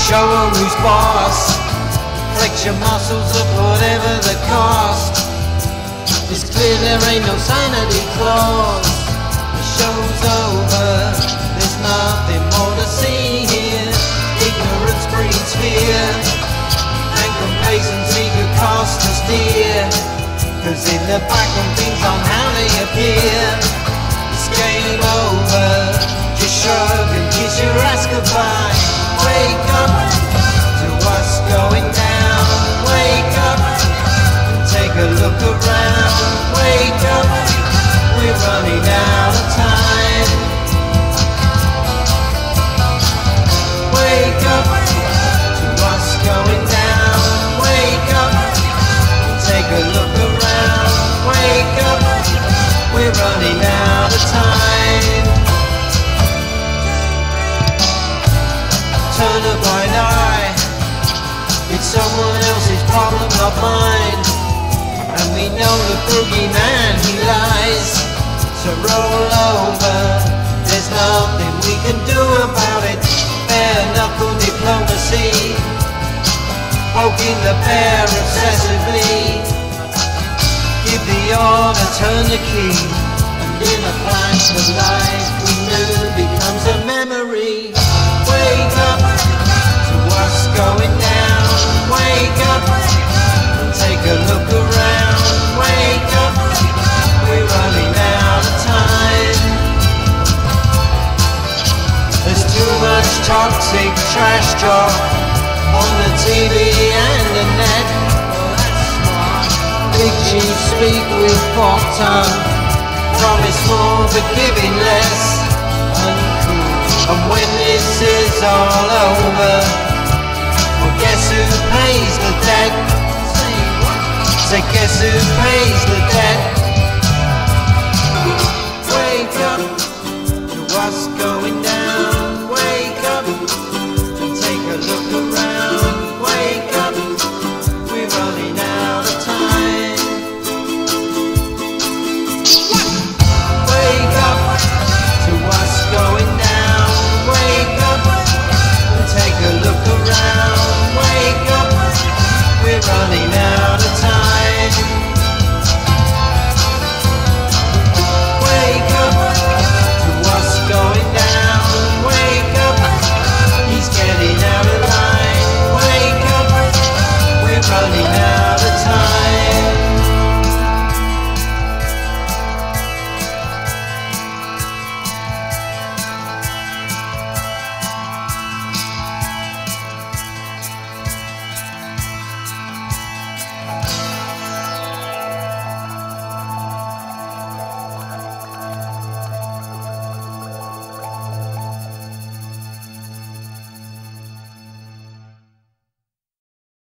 show her who's boss. Flex your muscles at whatever the cost. It's clear there ain't no sanity clause. The show's over, there's nothing more to see here. Ignorance breeds fear, and complacency could cost us dear. Cause in the background things on how they appear. It's game over, just shrug and kiss your ass goodbye. Wake up to what's going down. Wake up and take a look around. Wake up, we're running out of time. Wake up to what's going down. Wake up and take a look around. Wake up, we're running out of time. Turn a blind eye, it's someone else's problem, not mine. And we know the boogeyman, he lies. So roll over, there's nothing we can do about it. Bare knuckle diplomacy, poking the bear obsessively. Give the order, turn the key, and in a flash of light we knew becomes a memory. Wake up to what's going down. Wake up and take a look around. Wake up, we're running out of time. There's too much toxic trash talk on the TV and the net. Big chiefs speak with forked tongue, promise more but giving less. Uncool. And when this is all over, well, guess who pays the debt? Say guess who pays the debt?